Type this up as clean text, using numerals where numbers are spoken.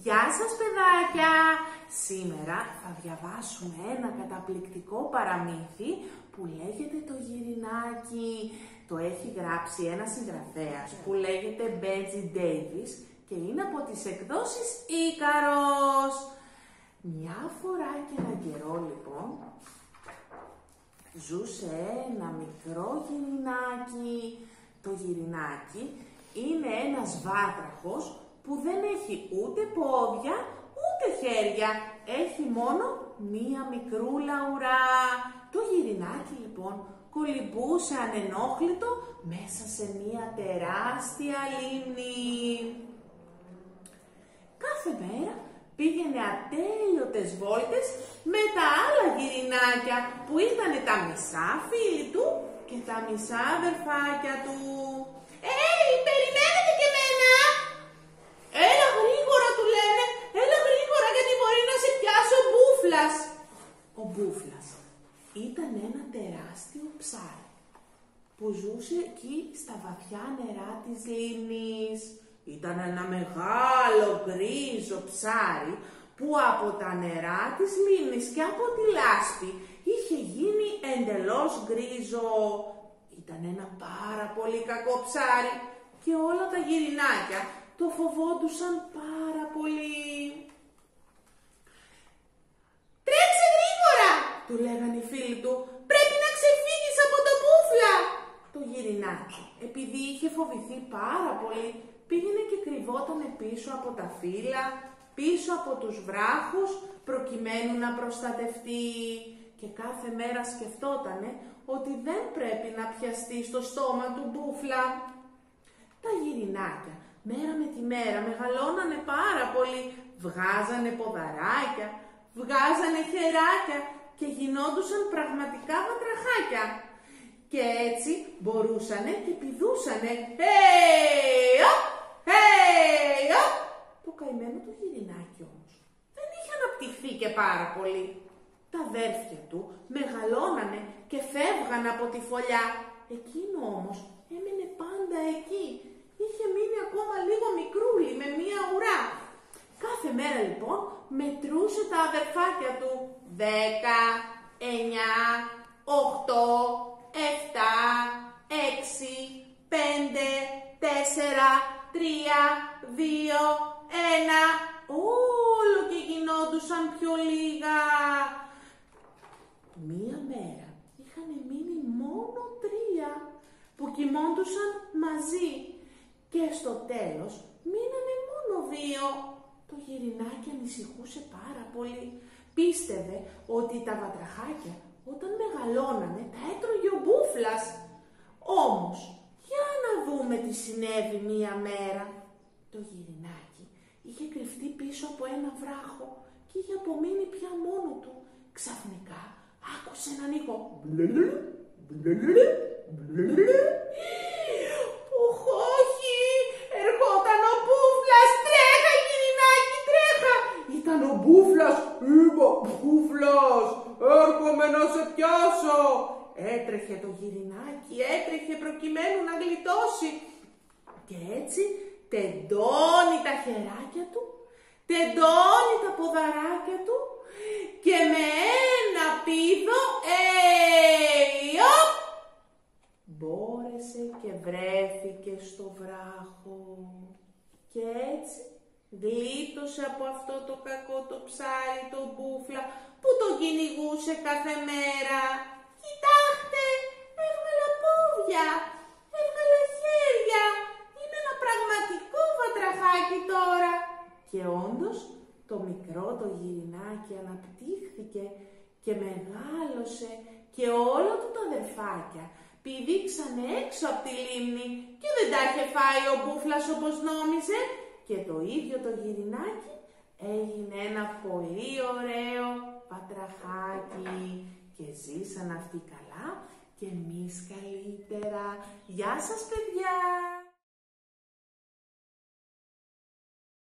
Γεια σας παιδάκια! Σήμερα θα διαβάσουμε ένα καταπληκτικό παραμύθι που λέγεται το Γυρινάκι. Το έχει γράψει ένας συγγραφέας που λέγεται Μπέτζι Ντέιβις και είναι από τις εκδόσεις Ίκαρος. Μια φορά και έναν καιρό λοιπόν ζούσε ένα μικρό γυρινάκι. Το γυρινάκι είναι ένας βάτραχος που δεν έχει ούτε πόδια, ούτε χέρια. Έχει μόνο μία μικρούλα ουρά. Το γυρινάκι λοιπόν κολυμπούσε ανενόχλητο μέσα σε μία τεράστια λίμνη. Κάθε μέρα πήγαινε ατέλειωτες βόλτες με τα άλλα γυρινάκια που ήταν τα μισά φίλοι του και τα μισά αδερφάκια του. Περιμένετε και εμένα! Έλα γρήγορα, του λένε, έλα γρήγορα γιατί μπορεί να σε πιάσει ο Μπούφλας. Ο Μπούφλας ήταν ένα τεράστιο ψάρι που ζούσε εκεί στα βαθιά νερά της λίμνης. Ήταν ένα μεγάλο γκρίζο ψάρι που από τα νερά της λίμνης και από τη λάσπη είχε γίνει εντελώς γκρίζο. Ήταν ένα πάρα πολύ κακό ψάρι και όλα τα γυρινάκια το φοβόντουσαν πάρα πολύ. «Τρέξε γρήγορα», του λέγανε οι φίλοι του, «πρέπει να ξεφύγεις από το Μπούφλα». Το γυρινάκι, επειδή είχε φοβηθεί πάρα πολύ, πήγαινε και κρυβότανε πίσω από τα φύλλα, πίσω από τους βράχους, προκειμένου να προστατευτεί. Και κάθε μέρα σκεφτότανε ότι δεν πρέπει να πιαστεί στο στόμα του Μπούφλα. Τα γυρινάκια μέρα με τη μέρα μεγαλώνανε πάρα πολύ, βγάζανε ποδαράκια, βγάζανε χεράκια και γινόντουσαν πραγματικά βατραχάκια. Και έτσι μπορούσανε και πηδούσανε. Το καημένο το γυρινάκι όμως δεν είχε αναπτυχθεί και πάρα πολύ. Τα αδέρφια του μεγαλώνανε και φεύγαν από τη φωλιά. Εκείνο όμως έμεινε πάντα εκεί. Είχε μείνει ακόμα λίγο μικρούλι με μία ουρά. Κάθε μέρα λοιπόν μετρούσε τα αδερφάκια του. 10, 9, 8, 7, 6, 5, 4, 3, 2, 1. Όλο και γινόντουσαν πιο λίγα. Μία μέρα είχαν μείνει μόνο 3 που κοιμόντουσαν μαζί και στο τέλος μείνανε μόνο 2. Το γυρινάκι ανησυχούσε πάρα πολύ. Πίστευε ότι τα βατραχάκια όταν μεγαλώνανε τα έτρωγε ο Μπούφλας. Όμως, για να δούμε τι συνέβη μία μέρα. Το γυρινάκι είχε κρυφτεί πίσω από ένα βράχο και είχε απομείνει πια μόνο του. Ξαφνικά άκουσε έναν ήχο. Όχι, ερχόταν ο Μπούφλας. Τρέχα γυρινάκι, τρέχα. Ήταν ο Μπούφλας. Είπα, Μπούφλας, έρχομαι να σε πιάσω. Έτρεχε το γυρινάκι, έτρεχε προκειμένου να γλιτώσει. Και έτσι τεντώνει τα χεράκια του, τεντώνει τα ποδαράκια του και με ένα πήδο, μπόρεσε και βρέθηκε στο βράχο. Και έτσι γλίτωσε από αυτό το κακό το ψάρι, το Μπούφλα, που τον κυνηγούσε κάθε μέρα. Κοιτάξτε, έβγαλα πόδια, έβγαλα χέρια, είμαι ένα πραγματικό βατραχάκι τώρα. Και όντως το μικρό το γυρινάκι αναπτύχθηκε και μεγάλωσε και όλα του τα αδερφάκια πηδήξανε έξω από τη λίμνη και δεν τα είχε φάει ο Μπούφλας όπως νόμιζε και το ίδιο το γυρινάκι έγινε ένα πολύ ωραίο βατραχάκι και ζήσαν αυτοί καλά και εμείς καλύτερα. Γεια σας παιδιά!